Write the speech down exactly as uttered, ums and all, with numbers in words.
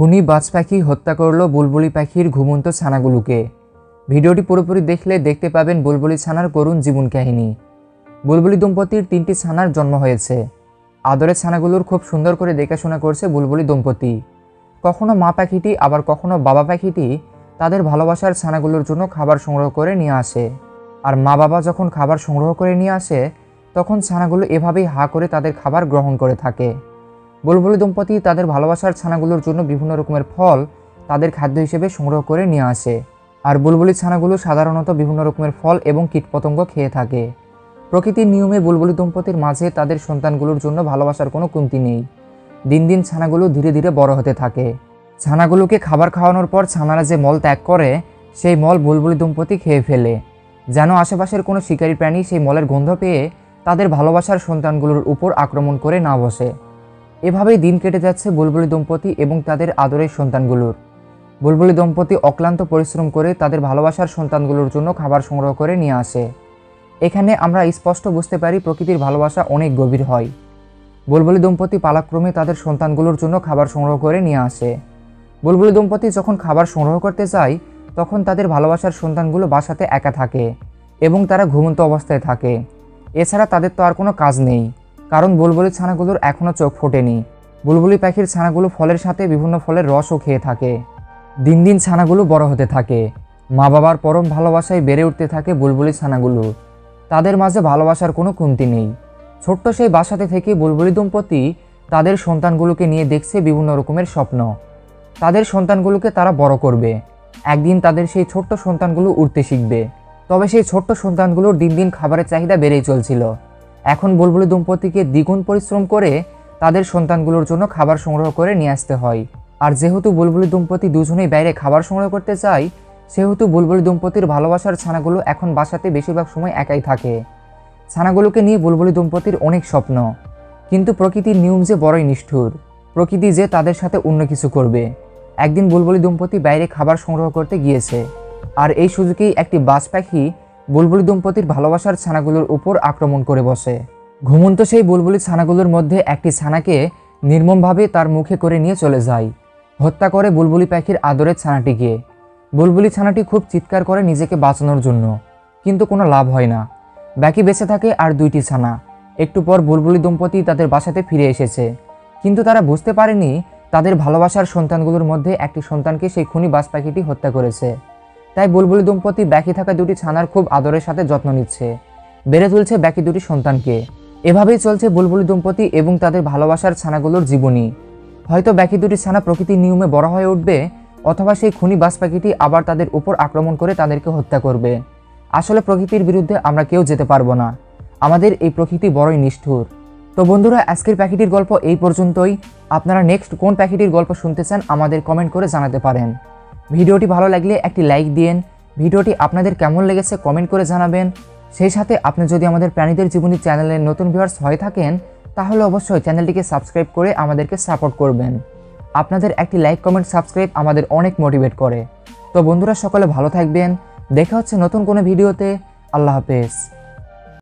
খুনি বাজ পাখি হত্যা করল বুলবুলি পাখির ঘুমন্ত ছানাগুলোকে। ভিডিওটি পুরোপুরি দেখলে দেখতে পাবেন বুলবুলি ছানার করুণ জীবন কাহিনী। বুলবুলি দম্পতির তিনটি ছানার জন্ম হয়েছে। আদরের ছানাগুলোর খুব সুন্দর করে দেখাশোনা করছে বুলবুলি দম্পতি। কখনো মা পাখিটি আবার কখনো বাবা পাখিটি তাদের ভালোবাসার ছানাগুলোর জন্য খাবার সংগ্রহ করে নিয়ে আসে। আর মা বাবা যখন খাবার সংগ্রহ করে নিয়ে আসে তখন ছানাগুলো এভাবেই হা করে তাদের খাবার গ্রহণ করে থাকে। বুলবুলি দম্পতি তাদের ভালোবাসার ছানাগুলোর জন্য বিভিন্ন রকমের ফল তাদের খাদ্য হিসেবে সংগ্রহ করে নিয়ে আসে। আর বুলবুলি ছানাগুলো সাধারণত বিভিন্ন রকমের ফল এবং কীটপতঙ্গ খেয়ে থাকে। প্রকৃতির নিয়মে বুলবুলি দম্পতির মাঝে তাদের সন্তানগুলোর জন্য ভালোবাসার কোনো কমতি নেই। দিন দিন ছানাগুলো ধীরে ধীরে বড় হতে থাকে। ছানাগুলোকে খাবার খাওয়ানোর পর ছানারা যে মল ত্যাগ করে সেই মল বুলবুলি দম্পতি খেয়ে ফেলে, যেন আশেপাশের কোনো শিকারী প্রাণী সেই মলের গন্ধ পেয়ে তাদের ভালোবাসার সন্তানগুলোর উপর আক্রমণ করে না বসে। এভাবেই দিন কেটে যাচ্ছে বুলবুলি দম্পতি এবং তাদের আদরের সন্তানগুলোর। বুলবুলি দম্পতি অক্লান্ত পরিশ্রম করে তাদের ভালোবাসার সন্তানগুলোর জন্য খাবার সংগ্রহ করে নিয়ে আসে। এখানে আমরা স্পষ্ট বুঝতে পারি প্রকৃতির ভালোবাসা অনেক গভীর হয়। বুলবুলি দম্পতি পালাক্রমে তাদের সন্তানগুলোর জন্য খাবার সংগ্রহ করে নিয়ে আসে। বুলবুলি দম্পতি যখন খাবার সংগ্রহ করতে যায় তখন তাদের ভালোবাসার সন্তানগুলো বাসাতে একা থাকে এবং তারা ঘুমন্ত অবস্থায় থাকে। এছাড়া তাদের তো আর কোনো কাজ নেই, কারণ বুলবুলি ছানাগুলোর এখনও চোখ ফোটেনি। বুলবুলি পাখির ছানাগুলো ফলের সাথে বিভিন্ন ফলের রসও খেয়ে থাকে। দিন দিন ছানাগুলো বড় হতে থাকে। মা বাবার পরম ভালোবাসায় বেড়ে উঠতে থাকে বুলবুলি ছানাগুলো। তাদের মাঝে ভালোবাসার কোনো কমতি নেই। ছোট্ট সেই বাসাতে থেকে বুলবুলি দম্পতি তাদের সন্তানগুলোকে নিয়ে দেখছে বিভিন্ন রকমের স্বপ্ন। তাদের সন্তানগুলোকে তারা বড় করবে। একদিন তাদের সেই ছোট্ট সন্তানগুলো উড়তে শিখবে। তবে সেই ছোট্ট সন্তানগুলোর দিন দিন খাবারের চাহিদা বেড়েই চলছিল। এখন বুলবুলি দম্পতিকে দ্বিগুণ পরিশ্রম করে তাদের সন্তানগুলোর জন্য খাবার সংগ্রহ করে নিয়ে আসতে হয়। আর যেহেতু বুলবুলি দম্পতি দুজনেই বাইরে খাবার সংগ্রহ করতে চায়, সেহেতু বুলবুলি দম্পতির ভালোবাসার ছানাগুলো এখন বাসাতে বেশিরভাগ সময় একাই থাকে। ছানাগুলোকে নিয়ে বুলবুলি দম্পতির অনেক স্বপ্ন, কিন্তু প্রকৃতির নিয়ম যে বড়ই নিষ্ঠুর। প্রকৃতি যে তাদের সাথে অন্য কিছু করবে। একদিন বুলবুলি দম্পতি বাইরে খাবার সংগ্রহ করতে গিয়েছে, আর এই সুযোগেই একটি বাজ পাখি বুলবুলি দম্পতির ভালোবাসার ছানাগুলোর উপর আক্রমণ করে বসে। ঘুমন্ত সেই বুলবুলি ছানাগুলোর মধ্যে একটি ছানাকে নির্মমভাবে তার মুখে করে নিয়ে চলে যায়। হত্যা করে বুলবুলি পাখির আদরের ছানাটিকে। বুলবুলি ছানাটি খুব চিৎকার করে নিজেকে বাঁচানোর জন্য, কিন্তু কোনো লাভ হয় না। বাকি বেঁচে থাকে আর দুইটি ছানা। একটু পর বুলবুলি দম্পতি তাদের বাসাতে ফিরে এসেছে, কিন্তু তারা বুঝতে পারেনি তাদের ভালোবাসার সন্তানগুলোর মধ্যে একটি সন্তানকে সেই খুনি বাজ পাখিটি হত্যা করেছে। তাই বুলবুলি দম্পতি বাকি থাকা দুটি ছানার খুব আদরের সাথে যত্ন নিচ্ছে, বেড়ে তুলছে বাকি দুটি সন্তানকে। এভাবেই চলছে বুলবুলি দম্পতি এবং তাদের ভালোবাসার ছানাগুলোর জীবনী। হয়তো বাকি দুটি ছানা প্রকৃতির নিয়মে বড় হয়ে উঠবে, অথবা সেই খুনি বাজ পাখিটি আবার তাদের উপর আক্রমণ করে তাদেরকে হত্যা করবে। আসলে প্রকৃতির বিরুদ্ধে আমরা কেউ যেতে পারবো না। আমাদের এই প্রকৃতি বড়ই নিষ্ঠুর। তো বন্ধুরা, আজকের পাখিটির গল্প এই পর্যন্তই। আপনারা নেক্সট কোন পাখিটির গল্প শুনতে চান আমাদের কমেন্ট করে জানাতে পারেন। ভিডিওটি ভালো লাগলে একটি লাইক দিন। ভিডিওটি আপনাদের কেমন লেগেছে কমেন্ট করে জানাবেন। সেই সাথে আপনি যদি আমাদের প্রাণীদের জীবনী চ্যানেলের নতুন ভিউয়ার্স হয়ে থাকেন তাহলে অবশ্যই চ্যানেলটিকে সাবস্ক্রাইব করে আমাদেরকে সাপোর্ট করবেন। আপনাদের একটি লাইক কমেন্ট সাবস্ক্রাইব আমাদের অনেক মোটিভেট করে। তো বন্ধুরা, সকলে ভালো থাকবেন। দেখা হচ্ছে নতুন কোনো ভিডিওতে। আল্লাহ হাফেজ।